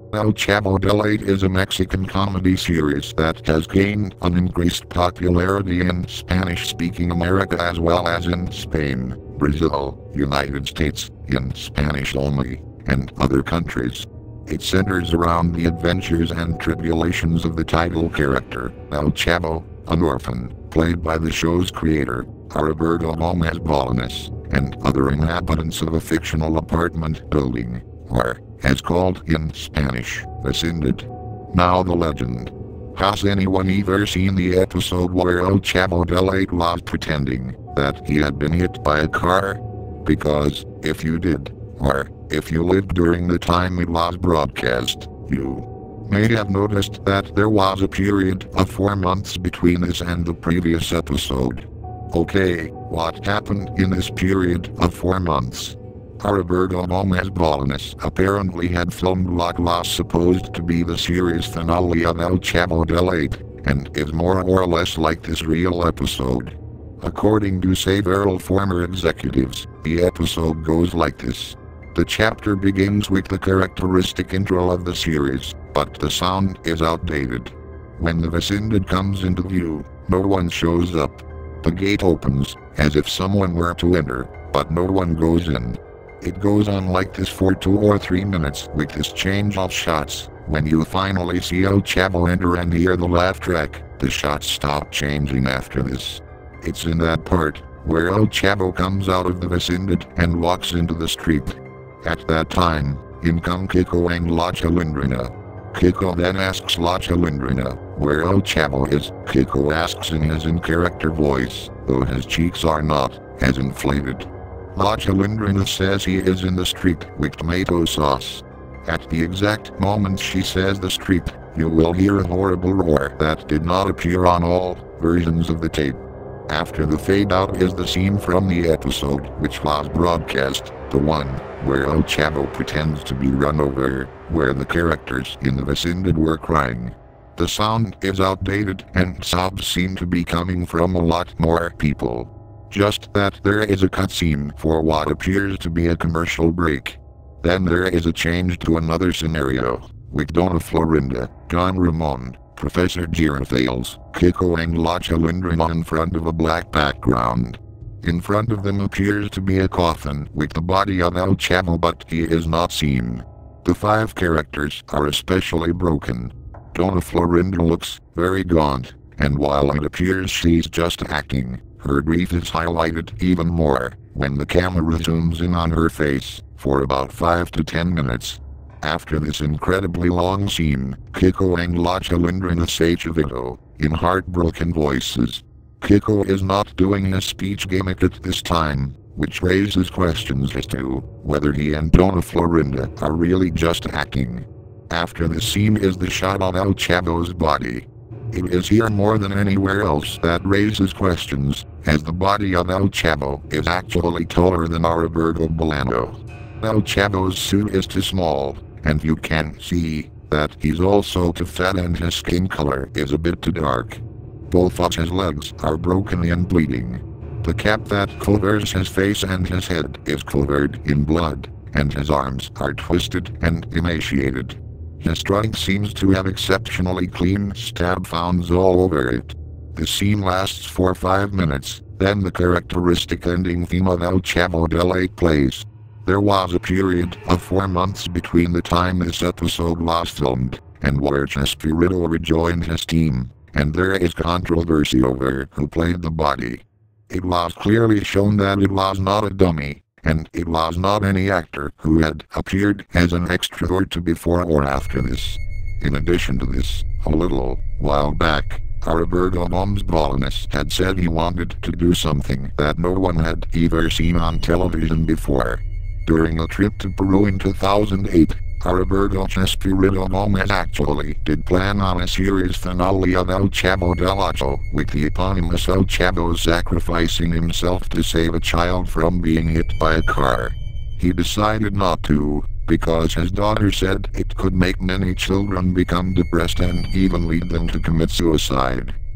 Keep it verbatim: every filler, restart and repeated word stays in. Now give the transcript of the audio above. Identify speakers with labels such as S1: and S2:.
S1: El Chavo del Eight is a Mexican comedy series that has gained an increased popularity in Spanish-speaking America as well as in Spain, Brazil, United States, in Spanish only, and other countries. It centers around the adventures and tribulations of the title character, El Chavo, an orphan, played by the show's creator, Roberto Gomez Bolaños, and other inhabitants of a fictional apartment building, or, as called in Spanish, vecindad. Now the legend. Has anyone ever seen the episode where El Chavo del Eight was pretending that he had been hit by a car? Because, if you did, or if you lived during the time it was broadcast, you may have noticed that there was a period of four months between this and the previous episode. Okay, what happened in this period of four months? Roberto Gomez Bolaños apparently had filmed what was supposed to be the series finale of El Chavo del Eight, and is more or less like this real episode. According to several former executives, the episode goes like this. The chapter begins with the characteristic intro of the series, but the sound is outdated. When the vecindad comes into view, no one shows up. The gate opens, as if someone were to enter, but no one goes in. It goes on like this for two or three minutes with this change of shots. When you finally see El Chavo enter and hear the laugh track, the shots stop changing after this. It's in that part, where El Chavo comes out of the vecindad and walks into the street. At that time, in come Kiko and La Chilindrina. Kiko then asks La Chilindrina where El Chavo is. Kiko asks in his in-character voice, though his cheeks are not as inflated. La Chilindrina says he is in the street with tomato sauce. At the exact moment she says the street, you will hear a horrible roar that did not appear on all versions of the tape. After the fade out is the scene from the episode which was broadcast, the one where El Chavo pretends to be run over, where the characters in the vecindad were crying. The sound is outdated and sobs seem to be coming from a lot more people. Just that there is a cutscene for what appears to be a commercial break. Then there is a change to another scenario, with Dona Florinda, Don Ramon, Professor Girafales, Kiko and La Chilindrina in front of a black background. In front of them appears to be a coffin with the body of El Chavo, but he is not seen. The five characters are especially broken. Dona Florinda looks very gaunt, and while it appears she's just acting, her grief is highlighted even more when the camera zooms in on her face for about five to ten minutes. After this incredibly long scene, Kiko and La Chilindrina say Chavito, in heartbroken voices. Kiko is not doing a speech gimmick at this time, which raises questions as to whether he and Dona Florinda are really just acting. After the scene is the shot of El Chavo's body. It is here more than anywhere else that raises questions, as the body of El Chavo is actually taller than Roberto Bolaños. El Chavo's suit is too small, and you can see that he's also too fat and his skin color is a bit too dark. Both of his legs are broken and bleeding. The cap that covers his face and his head is covered in blood, and his arms are twisted and emaciated. His trunk seems to have exceptionally clean stab wounds all over it. The scene lasts for five minutes, then the characteristic ending theme of El Chavo del Eight plays. There was a period of four months between the time this episode was filmed, and where Chespirito rejoined his team, and there is controversy over who played the body. It was clearly shown that it was not a dummy, and it was not any actor who had appeared as an extra or two before or after this. In addition to this, a little while back, Roberto Gomez Bolaños had said he wanted to do something that no one had ever seen on television before. During a trip to Peru in two thousand eight, Roberto Chespirito Gomez actually did plan on a series finale of El Chavo del Ocho, with the eponymous El Chavo sacrificing himself to save a child from being hit by a car. He decided not to, because his daughter said it could make many children become depressed and even lead them to commit suicide.